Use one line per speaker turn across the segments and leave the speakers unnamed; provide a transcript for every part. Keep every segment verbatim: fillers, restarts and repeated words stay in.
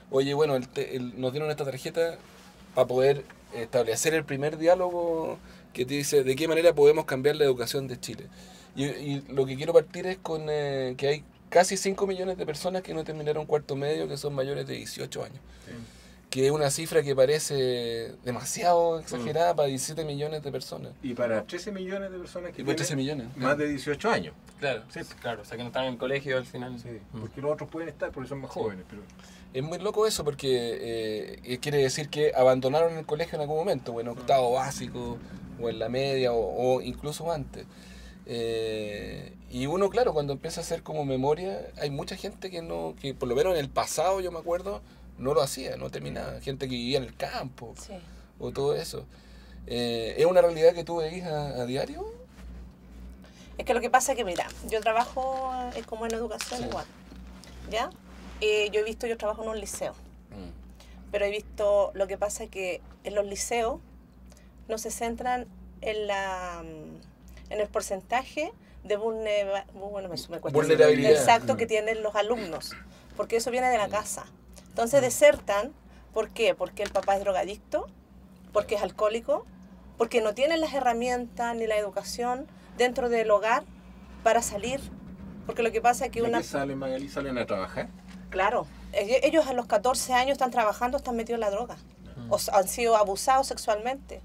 oye, bueno, el te- el- nos dieron esta tarjeta para poder establecer el primer diálogo que te dice de qué manera podemos cambiar la educación de Chile. Y, y lo que quiero partir es con eh, que hay casi cinco millones de personas que no terminaron cuarto medio, que son mayores de dieciocho años.
Sí.
Que es una cifra que parece demasiado exagerada
Mm.
para diecisiete millones de personas.
Y para trece millones de personas que
Y por
tienen
trece millones.
más de dieciocho años.
Claro,
Sí.
claro, o sea que no están en el colegio al final.
Sí,
Mm.
porque los otros pueden estar porque son más
Sí.
jóvenes. Pero...
Es muy loco eso porque eh, quiere decir que abandonaron el colegio en algún momento, o en octavo básico, o en la media, o, o incluso antes. Eh, y uno, claro, cuando empieza a hacer como memoria, hay mucha gente que no, que por lo menos en el pasado, yo me acuerdo, no lo hacía, no terminaba. Gente que vivía en el campo,
Sí.
o todo eso. Eh, ¿Es una realidad que tú veis a, a diario?
Es que lo que pasa es que, mira, yo trabajo eh, como en educación
Sí.
igual, ¿ya? Eh, yo he visto, yo trabajo en un liceo,
Mm.
pero he visto, lo que pasa es que en los liceos no se centran en la mm, en el porcentaje de vulnera- bueno, me, me cuesta
Vulnerabilidad.
exacto
Mm.
que tienen los alumnos, porque eso viene de la casa. Entonces desertan, ¿por qué? Porque el papá es drogadicto, porque es alcohólico, porque no tienen las herramientas ni la educación dentro del hogar para salir. Porque lo que pasa es que
¿De
una...
qué salen, Magali? ¿Salen a trabajar?
Claro, ell- ellos a los catorce años están trabajando, están metidos en la droga. O s- han sido abusados sexualmente.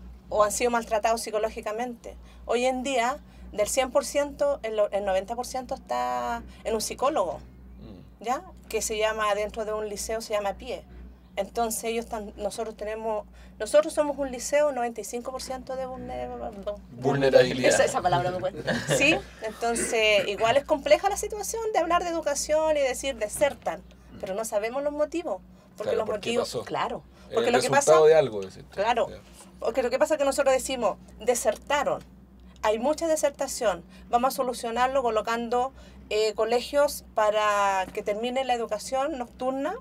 O han sido maltratados psicológicamente. Hoy en día, del cien por ciento, el, el noventa por ciento está en un psicólogo,
Mm.
¿ya? Que se llama, dentro de un liceo, se llama PIE. Entonces ellos están, nosotros tenemos, nosotros somos un liceo noventa y cinco por ciento de vulnerabilidad.
Vulnerabilidad.
Esa, esa palabra me cuesta. Sí, entonces igual es compleja la situación de hablar de educación y decir desertan, pero no sabemos los motivos. Porque
Claro,
los
¿por qué
motivos,
pasó?
claro,
El
porque lo que
resultado
pasa,
de algo, decís tú.
claro,
Ya.
porque lo que pasa es que nosotros decimos desertaron. Hay mucha desertación. Vamos a solucionarlo colocando eh, colegios para que termine la educación nocturna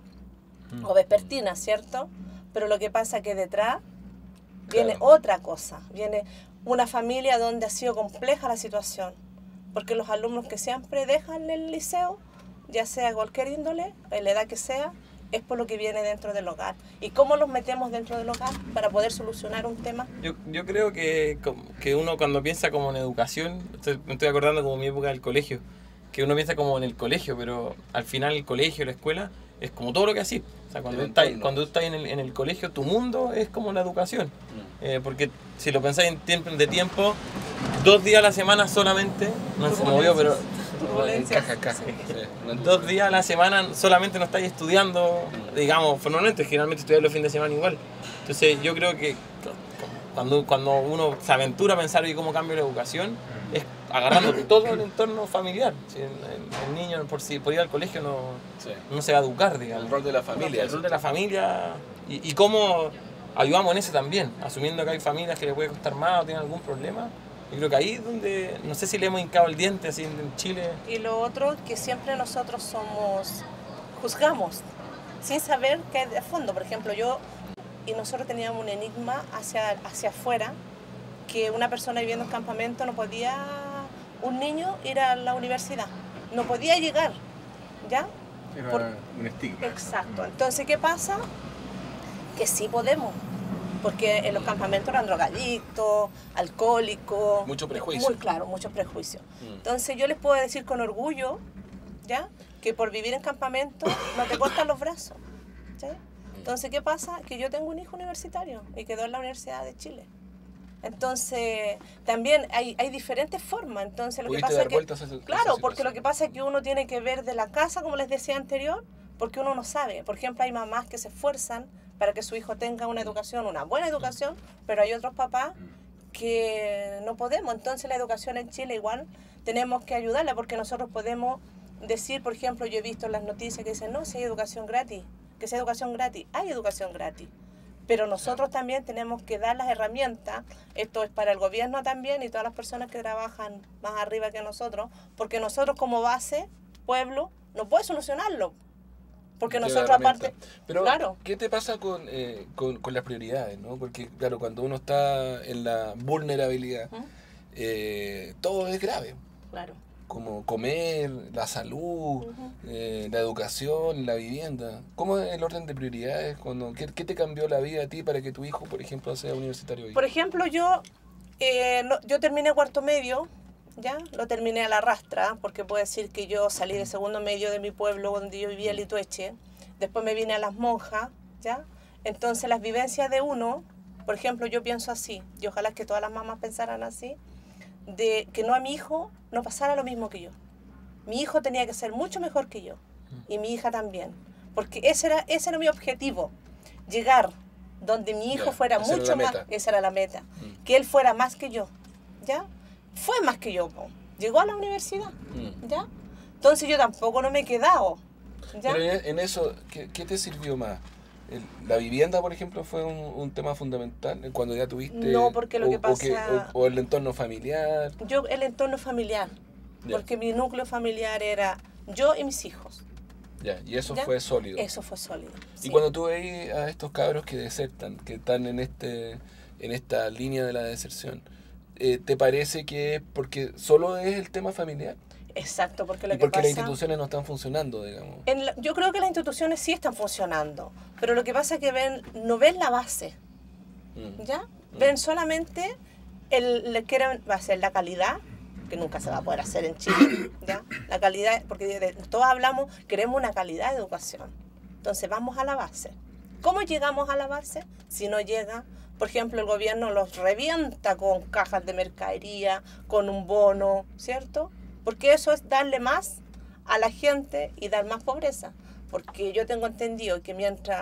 o vespertina, ¿cierto? Pero lo que pasa es que detrás viene
Claro.
otra cosa. Viene una familia donde ha sido compleja la situación. Porque los alumnos que siempre dejan el liceo, ya sea cualquier índole, en la edad que sea, es por lo que viene dentro del hogar. ¿Y cómo los metemos dentro del hogar para poder solucionar un tema?
Yo, yo creo que, como- que uno cuando piensa como en educación, estoy- me estoy acordando como mi época del colegio, que uno piensa como en el colegio, pero al final el colegio, la escuela, es como todo lo que así. O sea, cuando,
El
tú estás,
entorno.
cuando tú estás en el, en el colegio, tu mundo es como la educación. Eh, porque si lo pensáis en tiempo de tiempo, dos días a la semana solamente, no se movió, pero
Turbulencias.
Encaja, encaja. Sí. No entiendo.
dos días a la semana solamente no estáis estudiando, digamos, formalmente, generalmente estudiáis los fines de semana igual. Entonces yo creo que cuando, cuando uno se aventura a pensar en cómo cambia la educación, es agarrando todo el entorno familiar. Si el, el- el niño por, si, por ir al colegio no,
Sí.
no se va a educar, digamos.
El rol de la familia.
El rol de la familia y, y cómo ayudamos en ese también, asumiendo que hay familias que le puede costar más o tienen algún problema. Yo creo que ahí es donde, no sé si le hemos hincado el diente así en Chile.
Y lo otro, que siempre nosotros somos, juzgamos, sin saber qué hay de fondo. Por ejemplo, yo y nosotros teníamos un enigma hacia, hacia afuera, que una persona viviendo en campamento no podía, un niño, ir a la universidad. No podía llegar, ¿ya?
Era
Por-
un estigma.
Exacto. Entonces, ¿qué pasa? Que sí podemos. Porque en los campamentos eran drogadictos, alcohólicos.
Mucho prejuicio.
Muy claro, muchos prejuicios.
Mm.
Entonces yo les puedo decir con orgullo, ¿ya? Que por vivir en campamento no te cortan los brazos. ¿Sí? Entonces, ¿qué pasa? Que yo tengo un hijo universitario y quedó en la Universidad de Chile. Entonces, también hay, hay diferentes formas. Entonces, lo que
Pudiste
pasa
dar
es que...
vueltas a esa- a esa
Claro, porque lo
situación.
que pasa es que uno tiene que ver de la casa, como les decía anterior, porque uno no sabe. Por ejemplo, hay mamás que se esfuerzan para que su hijo tenga una educación, una buena educación, pero hay otros papás que no podemos. Entonces la educación en Chile igual tenemos que ayudarla, porque nosotros podemos decir, por ejemplo, yo he visto en las noticias que dicen, no, si hay educación gratis, que sea educación gratis, hay educación gratis. Pero nosotros también tenemos que dar las herramientas, esto es para el gobierno también y todas las personas que trabajan más arriba que nosotros, porque nosotros como base, pueblo, no puede solucionarlo. Porque
Tiene
nosotros
herramienta.
aparte,
Pero,
claro.
¿qué te pasa con, eh, con, con las prioridades, no? Porque, claro, cuando uno está en la vulnerabilidad,
¿Mm?
eh, todo es grave.
Claro.
como comer, la salud,
Ujú.
eh, la educación, la vivienda. ¿Cómo es el orden de prioridades? Cuando, ¿qué, qué te cambió la vida a ti para que tu hijo, por ejemplo, sea universitario hoy?
Por ejemplo, yo, eh, no- yo terminé cuarto medio, ¿ya? Lo terminé a la rastra, porque puedo decir que yo salí de segundo medio de mi pueblo, donde yo vivía en Litueche. Después me vine a Las Monjas, ¿ya? Entonces, las vivencias de uno, por ejemplo, yo pienso así, y ojalá que todas las mamás pensaran así, de que no a mi hijo no pasara lo mismo que yo. Mi hijo tenía que ser mucho mejor que yo, y mi hija también, porque ese era, ese era mi objetivo, llegar donde mi hijo
Ya,
fuera
esa era
mucho
la
más,
meta.
esa era la meta,
Mm.
que él fuera más que yo, ¿ya? Fue más que yo, po. Llegó a la universidad,
Mm.
¿ya? Entonces yo tampoco no me he quedado, ¿ya?
Pero en, en eso, ¿qué, qué te sirvió más? El- ¿La vivienda, por ejemplo, fue un, un tema fundamental cuando ya tuviste?
No, porque lo
o,
que
o
pasa-
o, o el entorno familiar.
Yo, el entorno familiar,
Ya.
porque mi núcleo familiar era yo y mis hijos,
Ya, y eso
¿ya?
fue sólido.
Eso fue sólido.
Y
sí.
cuando tú veis a estos cabros que desertan, que están en este en esta línea de la deserción, eh, ¿te parece que es porque solo es el tema familiar?
Exacto, porque lo
Y
que
porque
pasa...
las instituciones no están funcionando, digamos.
En la- yo creo que las instituciones sí están funcionando, pero lo que pasa es que ven, no ven la base,
Mm.
¿ya? Ven solamente el, le quieren, va a ser la calidad, que nunca se va a poder hacer en Chile, ¿ya? La calidad, porque de- de- todos hablamos, queremos una calidad de educación. Entonces vamos a la base. ¿Cómo llegamos a la base? Si no llega, por ejemplo, el gobierno los revienta con cajas de mercadería, con un bono, ¿cierto? Porque eso es darle más a la gente y dar más pobreza. Porque yo tengo entendido que mientras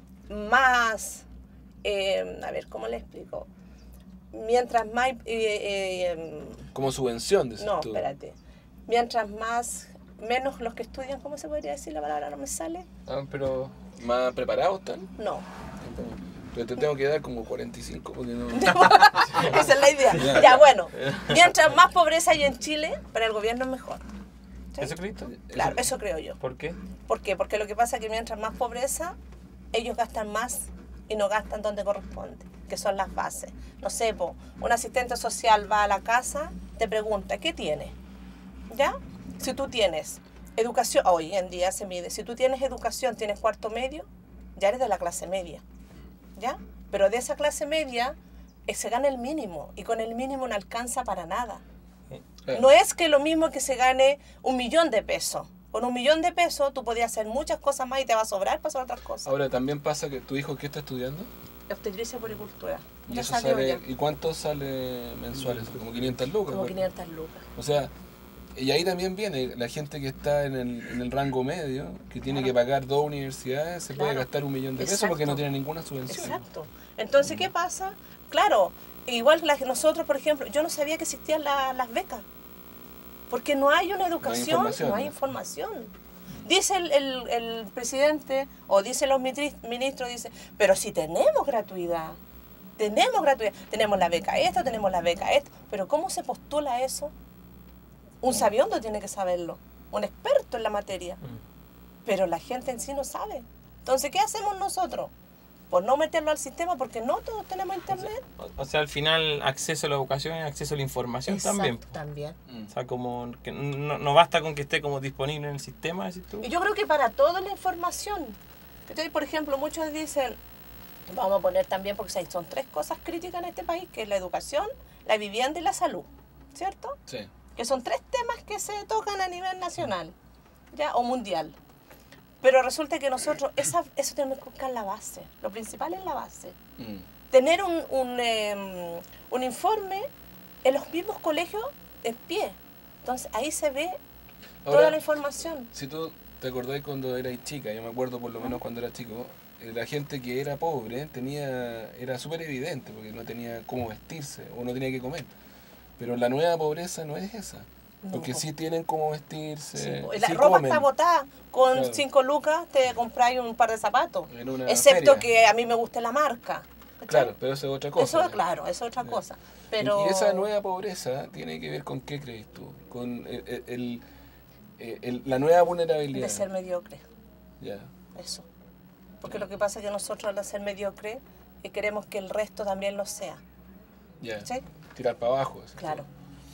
más, eh, a ver, ¿cómo le explico? Mientras más, eh, eh,
Como subvención, dices
no,
tú.
espérate, mientras más, menos los que estudian, ¿cómo se podría decir la palabra? ¿No me sale?
Ah, pero ¿más preparados están?
No.
Pero te tengo que dar como cuarenta y cinco porque no...
Esa es la idea.
Ya.
Ya, bueno, mientras más pobreza hay en Chile, para el gobierno es mejor. ¿Sí?
¿Eso Cristo?
Claro, eso creo yo.
¿Por qué?
¿Por qué? Porque lo que pasa es que mientras más pobreza, ellos gastan más y no gastan donde corresponde, que son las bases. No sé, po, un asistente social va a la casa, te pregunta, ¿qué tiene? ¿Ya? Si tú tienes educación, hoy en día se mide, si tú tienes educación, tienes cuarto medio, ya eres de la clase media, ¿ya? Pero de esa clase media eh, se gana el mínimo, y con el mínimo no alcanza para nada.
Claro.
No es que lo mismo que se gane un millón de pesos. Con un millón de pesos tú podías hacer muchas cosas más y te va a sobrar para hacer otras cosas.
Ahora, también pasa que tu hijo, ¿qué está estudiando?
Obstetricia y puericultura.
¿Y,
Ya
eso
salió
sale,
ya.
¿Y cuánto sale mensuales? Como quinientas lucas.
Como
¿no?
quinientas lucas.
O sea, y ahí también viene la gente que está en el, en el rango medio, que tiene que pagar dos universidades, se puede
Claro.
gastar un millón de pesos
Exacto.
porque no tiene ninguna subvención.
Exacto. Entonces, ¿qué pasa? Claro, igual la- nosotros, por ejemplo, yo no sabía que existían la- las becas. Porque no hay una educación,
información,
no hay
¿no?
información. Dice el, el- el presidente, o dicen los mitri- ministros, dice, pero si tenemos gratuidad, tenemos gratuidad, tenemos la beca esto, tenemos la beca esto, pero ¿cómo se postula eso? Un sabiondo tiene que saberlo, un experto en la materia, pero la gente en sí no sabe. Entonces, ¿qué hacemos nosotros? Por no meterlo al sistema, porque no todos tenemos internet.
O, o sea, al final, acceso a la educación y acceso a la información también.
Exacto, también.
O sea, como que no, no basta con que esté como disponible en el sistema, decís tú.
Y yo creo que para toda la información. Entonces, por ejemplo, muchos dicen, vamos a poner también, porque son tres cosas críticas en este país, que es la educación, la vivienda y la salud, ¿cierto?
Sí.
Que son tres temas que se tocan a nivel nacional, ya, o mundial. Pero resulta que nosotros, esa, eso tenemos que buscar la base. Lo principal es la base.
Mm.
Tener un, un, eh, un informe en los mismos colegios en pie. Entonces, ahí se ve toda
Ahora,
la información.
si tú te acordás cuando eras chica, yo me acuerdo por lo menos cuando era chico, eh, la gente que era pobre tenía era súper evidente porque no tenía cómo vestirse o no tenía que comer. Pero la nueva pobreza no es esa. Porque
No.
sí tienen cómo vestirse,
Sí, po.
sí
la ropa
comen.
está botada. Con
Claro.
cinco lucas te compráis un par de zapatos.
En una
Excepto
feria.
que a mí me guste la marca. ¿cachai?
Claro, pero eso es otra cosa.
Eso es
¿no?
claro, eso es otra
Ya.
cosa.
Y-
Pero
Y esa nueva pobreza tiene que ver con qué crees tú, con el, el- el- el- la nueva vulnerabilidad.
de ser mediocre,
Ya.
eso. Porque lo que pasa es que nosotros al ser mediocre eh, queremos que el resto también lo sea.
Ya.
¿Sí?
Tirar para abajo. así.
Claro.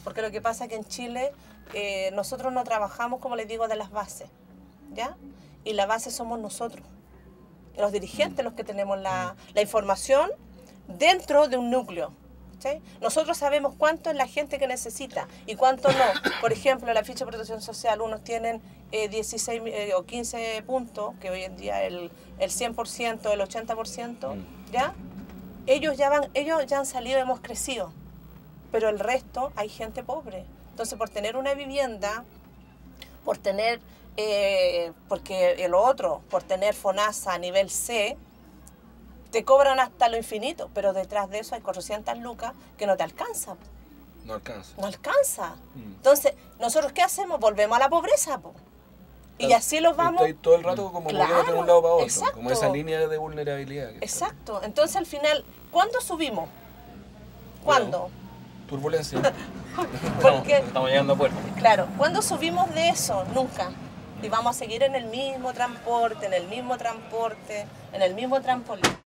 porque lo que pasa es que en Chile eh, nosotros no trabajamos, como les digo, de las bases, ¿ya? Y la base somos nosotros, los dirigentes, los que tenemos la, la información dentro de un núcleo. ¿Sí? Nosotros sabemos cuánto es la gente que necesita y cuánto no. Por ejemplo, la ficha de protección social, unos tienen eh, dieciséis eh, o quince puntos, que hoy en día el, el cien por ciento, el ochenta por ciento, ¿ya? Ellos ya, van, ellos ya han salido, hemos crecido, pero el resto hay gente pobre. Entonces, por tener una vivienda, por tener, eh, porque el otro, por tener FONASA a nivel C, te cobran hasta lo infinito, pero detrás de eso hay cuatrocientas lucas que no te alcanza.
No alcanza.
No alcanza.
Mm.
Entonces, ¿nosotros qué hacemos? Volvemos a la pobreza, po. Y
Claro,
así los vamos...
está ahí todo el rato como
Claro,
moviéndote de un lado para otro,
exacto.
como esa línea de vulnerabilidad. que está.
Exacto. Entonces, al final, ¿cuándo subimos? ¿Cuándo?
Turbulencia.
Estamos,
Porque,
estamos llegando a puerto.
claro, ¿cuándo subimos de eso? Nunca. Y vamos a seguir en el mismo transporte, en el mismo transporte, en el mismo trampolín.